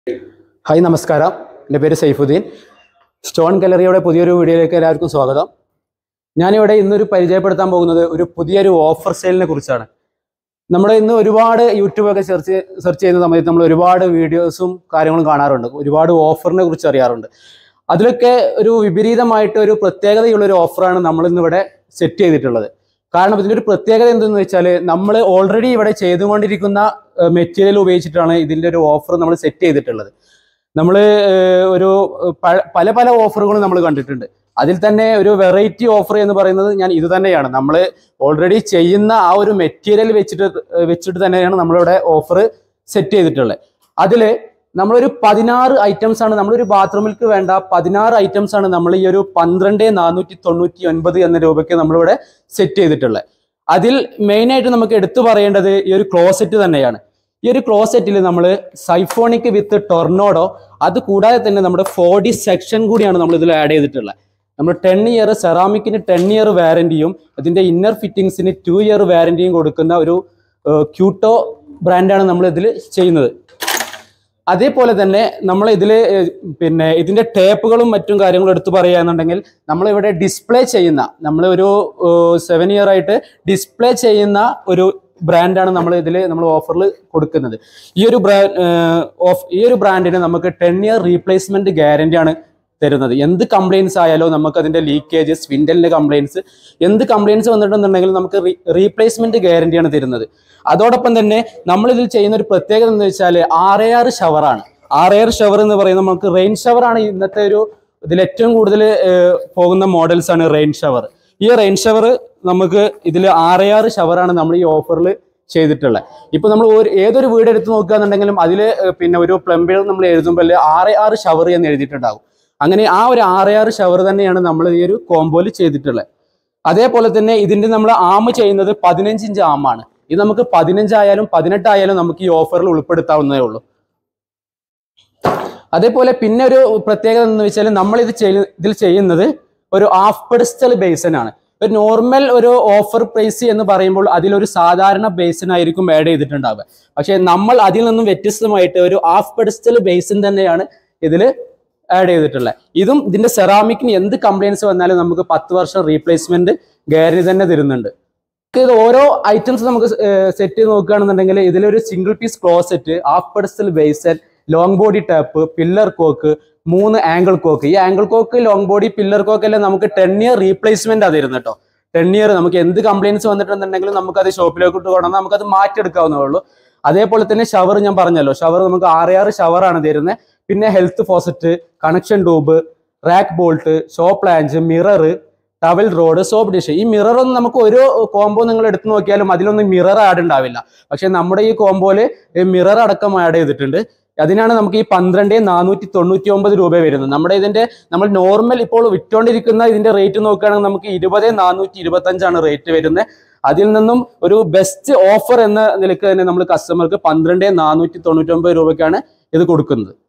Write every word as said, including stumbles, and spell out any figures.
Hi, Namaskara. My name is Saifuddin. Stone Gallery is a new video. I am going to show you offer sale. We have YouTube search search videos and offer. That's why കാരണം ഇതിന്റെ പ്രത്യേകത എന്തെന്ന് വെച്ചാൽ നമ്മൾ already ഇവിടെ ചെയ്തുകൊണ്ടിരിക്കുന്ന material ഉപയോഗിച്ചിട്ടാണ് ഇതിന്റെ ഒരു ഓഫർ നമ്മൾ സെറ്റ് ചെയ്തിട്ടുള്ളത്. നമ്മൾ ഒരു പല പല ഓഫറുകളും നമ്മൾ കണ്ടിട്ടുണ്ട്. അതിൽ തന്നെ ഒരു വെറൈറ്റി ഓഫർ എന്ന് പറയുന്നത് ഞാൻ ഇത് തന്നെയാണ്. നമ്മൾ ഓൾറെഡി ചെയ്യുന്ന ആ ഒരു മെറ്റീരിയൽ വെച്ചിട്ട് വെച്ചിട്ട് തന്നെയാണ് നമ്മളിവിടെ ഓഫർ സെറ്റ് ചെയ്തിട്ടുള്ളത്. അതിൽ നമ്മളൊരു പതിനാറ് ഐറ്റംസ് ആണ് നമ്മളൊരു ബാത്റൂമിലേക്ക് വേണ്ട പതിനാറ് ഐറ്റംസ് ആണ് നമ്മൾ ഈ ഒരു പന്ത്രണ്ട് നാനൂറ്റി തൊണ്ണൂറ്റി ഒൻപത് എന്ന രൂപയ്ക്ക് നമ്മളിവിടെ സെറ്റ് ചെയ്തിട്ടുള്ളത്. അതിൽ മെയിനായിട്ട് നമുക്ക് എടുത്തു പറയേണ്ടത് ഈ ഒരു ക്ലോസറ്റ് തന്നെയാണ്. ഈ ഒരു ക്ലോസറ്റിൽ നമ്മൾ സൈഫോണിക് വിത്ത് ടൊർണോഡോ, അത് കൂടാതെ തന്നെ നമ്മുടെ ഫോർ ഡി സെക്ഷൻ കൂടിയാണ് നമ്മൾ ഇതിൽ ആഡ് ചെയ്തിട്ടുള്ളത്. നമ്മൾ ടെൻ ഇയർ സെറാമിക്കിന് ടെൻ ഇയർ വാറന്റിയും അതിൻ്റെ ഇന്നർ ഫിറ്റിങ്സിന് ടു ഇയർ വാറന്റിയും കൊടുക്കുന്ന ഒരു ക്യൂട്ടോ ബ്രാൻഡാണ് നമ്മൾ ഇതിൽ ചെയ്യുന്നത്. അതേപോലെ തന്നെ നമ്മൾ ഇതിൽ പിന്നെ ഇതിൻ്റെ ടേപ്പുകളും മറ്റും കാര്യങ്ങളും എടുത്തു പറയുകയാണെന്നുണ്ടെങ്കിൽ നമ്മളിവിടെ ഡിസ്പ്ലേ ചെയ്യുന്ന നമ്മൾ ഒരു സെവൻ ഇയർ ആയിട്ട് ഡിസ്പ്ലേ ചെയ്യുന്ന ഒരു ബ്രാൻഡാണ് നമ്മൾ ഇതിൽ നമ്മൾ ഓഫറിൽ കൊടുക്കുന്നത്. ഈ ഒരു ബ്രാൻഡ് ഓഫ് ഈ ഒരു ബ്രാൻഡിന് നമുക്ക് ടെൻ ഇയർ റീപ്ലേസ്മെന്റ് ഗ്യാരണ്ടിയാണ് തരുന്നത്. എന്ത് കംപ്ലയിൻസ് ആയാലോ നമുക്ക് അതിൻ്റെ ലീക്കേജ്, സ്വിൻഡലിൻ്റെ കംപ്ലയിൻസ്, എന്ത് കംപ്ലയിൻസ് വന്നിട്ടുണ്ടെന്നുണ്ടെങ്കിൽ നമുക്ക് റീപ്ലേസ്മെന്റ് ഗ്യാരണ്ടിയാണ് തരുന്നത്. അതോടൊപ്പം തന്നെ നമ്മളിതിൽ ചെയ്യുന്ന ഒരു പ്രത്യേകത എന്ന് വെച്ചാൽ ആർ എ ആർ ഷവറാണ്. ആർ എ ആർ ഷവർ എന്ന് പറയുന്നത് നമുക്ക് റെയിൻ ഷവറാണ് ഇന്നത്തെ ഒരു ഇതിൽ ഏറ്റവും കൂടുതൽ പോകുന്ന മോഡൽസ് ആണ് റെയിൻ ഷവർ. ഈ റെയിൻ ഷവർ നമുക്ക് ഇതിൽ ആർ എ ആർ ഷവറാണ് നമ്മൾ ഈ ഓഫറിൽ ചെയ്തിട്ടുള്ളത്. ഇപ്പോൾ നമ്മൾ ഒരു ഏതൊരു വീട് എടുത്ത് നോക്കുകയാണെന്നുണ്ടെങ്കിലും അതിൽ പിന്നെ ഒരു പ്ലംബിയർ നമ്മൾ എഴുതുമ്പോൾ ആർ എ ആർ ഷവർ എന്ന് എഴുതിയിട്ടുണ്ടാകും. അങ്ങനെ ആ ഒരു ആർ എ ആർ ഷവർ തന്നെയാണ് നമ്മൾ ഈ ഒരു കോംബോയിൽ ചെയ്തിട്ടുള്ളത്. അതേപോലെ തന്നെ ഇതിൻ്റെ നമ്മൾ ആം ചെയ്യുന്നത് പതിനഞ്ച് ഇഞ്ച് ആമാണ്. ഇത് നമുക്ക് പതിനഞ്ചായാലും പതിനെട്ടായാലും നമുക്ക് ഈ ഓഫറിൽ ഉൾപ്പെടുത്താവുന്നതേ ഉള്ളൂ. അതേപോലെ പിന്നെ ഒരു പ്രത്യേകത എന്ന് വെച്ചാൽ നമ്മൾ ഇത് ചെയ്യ ഇതിൽ ചെയ്യുന്നത് ഒരു ഹാഫ് പെഡസ്റ്റൽ ബേസൻ ആണ്. ഒരു നോർമൽ ഒരു ഓഫർ പ്രൈസ് എന്ന് പറയുമ്പോൾ അതിലൊരു സാധാരണ ബേസിനായിരിക്കും ആഡ് ചെയ്തിട്ടുണ്ടാവുക. പക്ഷേ നമ്മൾ അതിൽ നിന്നും വ്യത്യസ്തമായിട്ട് ഒരു ഹാഫ് പെഡസ്റ്റൽ ബേസിൻ തന്നെയാണ് ഇതിൽ ആഡ് ചെയ്തിട്ടുള്ളത്. ഇതും ഇതിന്റെ സെറാമിക്കിന് എന്ത് കംപ്ലയിൻസ് വന്നാലും നമുക്ക് പത്ത് വർഷം റീപ്ലേസ്മെന്റ് ഗ്യാരണ്ടി തന്നെ തരുന്നുണ്ട്. ഇത് ഓരോ ഐറ്റംസ് നമുക്ക് സെറ്റ് ചെയ്ത് നോക്കുകയാണെന്നുണ്ടെങ്കിൽ ഇതിലൊരു single piece closet, half pedestal basin, long body tap, pillar cock, മൂന്ന് ആംഗിൾ കോക്ക്. ഈ angle cock, long body, pillar cock എല്ലാം നമുക്ക് ടെൻ ഇയർ റീപ്ലേസ്മെന്റ് അത് തരുന്നത് കേട്ടോ. ടെൻ ഇയർ നമുക്ക് എന്ത് കംപ്ലയിൻസ് വന്നിട്ടുണ്ടെങ്കിലും നമുക്കത് ഷോപ്പിലേക്ക് ഇട്ട് കൊണ്ടുവന്നാൽ നമുക്കത് മാറ്റിയെടുക്കാവുന്നതേ ഉള്ളൂ. അതേപോലെ തന്നെ ഷവർ ഞാൻ പറഞ്ഞല്ലോ, ഷവർ നമുക്ക് ആറ് ആറ് ഷവറാണ് തരുന്നത്. പിന്നെ health faucet, connection tube, rack bolt, show plunge, mirror, towel rod, soap dish. ഈ മിറർ ഒന്നും നമുക്ക് ഒരു കോംബോ നിങ്ങൾ എടുത്തു നോക്കിയാലും അതിലൊന്നും മിറർ ആഡ് ഉണ്ടാവില്ല. പക്ഷെ നമ്മുടെ ഈ കോംബോയില് മിറർ അടക്കം ആഡ് ചെയ്തിട്ടുണ്ട്. അതിനാണ് നമുക്ക് ഈ പന്ത്രണ്ട് നാനൂറ്റി തൊണ്ണൂറ്റി ഒമ്പത് രൂപ വരുന്നത്. നമ്മുടെ ഇതിന്റെ നമ്മൾ നോർമൽ ഇപ്പോൾ വിറ്റുകൊണ്ടിരിക്കുന്ന ഇതിന്റെ റേറ്റ് നോക്കുകയാണെങ്കിൽ നമുക്ക് ഇരുപത് നാനൂറ്റി ഇരുപത്തി അഞ്ചാണ് റേറ്റ് വരുന്നത്. അതിൽ നിന്നും ഒരു ബെസ്റ്റ് ഓഫർ എന്ന നിലയ്ക്ക് തന്നെ നമ്മൾ കസ്റ്റമർക്ക് പന്ത്രണ്ട് നാനൂറ്റി തൊണ്ണൂറ്റി ഒമ്പത് രൂപയ്ക്കാണ് ഇത് കൊടുക്കുന്നത്.